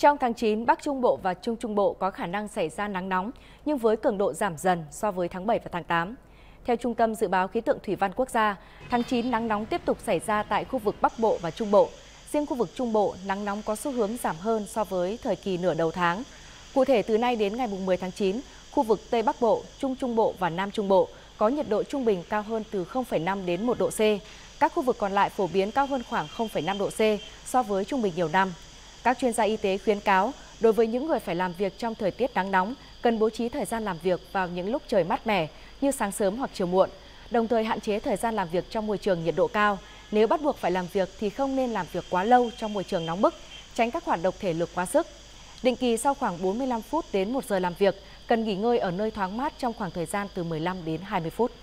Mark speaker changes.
Speaker 1: Trong tháng 9, Bắc Trung Bộ và Trung Trung Bộ có khả năng xảy ra nắng nóng, nhưng với cường độ giảm dần so với tháng 7 và tháng 8. Theo Trung tâm Dự báo Khí tượng Thủy văn Quốc gia, tháng 9 nắng nóng tiếp tục xảy ra tại khu vực Bắc Bộ và Trung Bộ. Riêng khu vực Trung Bộ, nắng nóng có xu hướng giảm hơn so với thời kỳ nửa đầu tháng. Cụ thể, từ nay đến ngày 10 tháng 9, khu vực Tây Bắc Bộ, Trung Trung Bộ và Nam Trung Bộ có nhiệt độ trung bình cao hơn từ 0,5 đến 1 độ C. Các khu vực còn lại phổ biến cao hơn khoảng 0,5 độ C so với trung bình nhiều năm. Các chuyên gia y tế khuyến cáo, đối với những người phải làm việc trong thời tiết nắng nóng, cần bố trí thời gian làm việc vào những lúc trời mát mẻ như sáng sớm hoặc chiều muộn, đồng thời hạn chế thời gian làm việc trong môi trường nhiệt độ cao. Nếu bắt buộc phải làm việc thì không nên làm việc quá lâu trong môi trường nóng bức, tránh các hoạt động thể lực quá sức. Định kỳ sau khoảng 45 phút đến 1 giờ làm việc, cần nghỉ ngơi ở nơi thoáng mát trong khoảng thời gian từ 15 đến 20 phút.